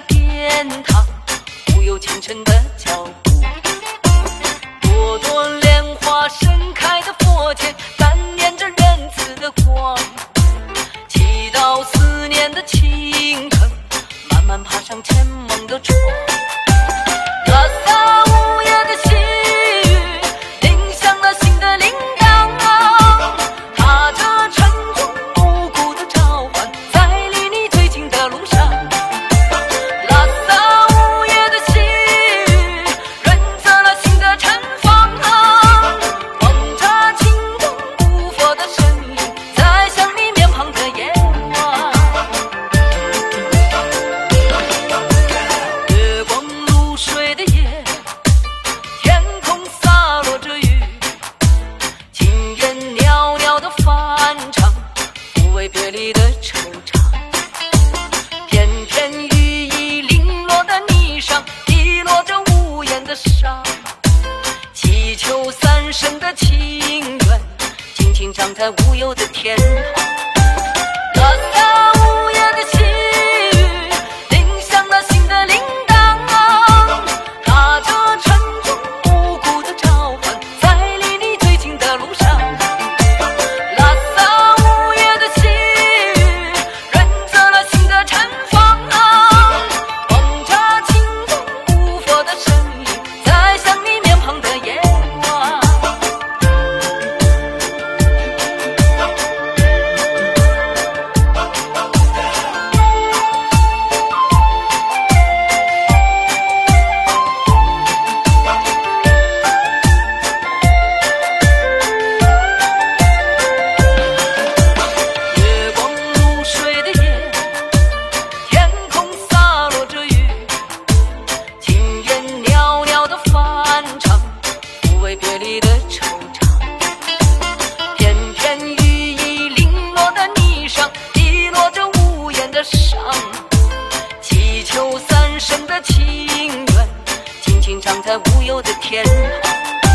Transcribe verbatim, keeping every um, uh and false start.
殿堂，忽悠清晨的脚步。朵朵莲花盛开的佛前，感念着仁慈的光。祈祷思念的清晨，慢慢爬上前梦的窗。拉萨午夜的细雨，铃响了心的铃铛，踏着沉重无辜的召唤，在离你最近的路上。拉萨午夜的细雨，润泽了心的盛放，望着清灯古佛的身影，在想你面庞的夜晚。月光如水的夜，天空洒落着雨，轻烟袅袅的翻唱，不为别离的惆怅。片片羽翼零落的霓裳，滴落着无言的伤。祈求三生的情缘，轻轻长在无忧的天堂。拉萨午夜的细雨，铃响了心的铃铛，踏着沉重无辜的召唤，在离你最近的路上。拉萨午夜的细雨，润泽了心的盛放，望着清灯古佛的身影，在想你面庞的夜晚。月光如水的夜，天空洒落着雨，轻烟袅袅的翻唱，不为别离的惆怅。片片羽翼零落的霓裳，滴落着无言的伤。祈求三生的情缘，轻轻长在无忧的天堂。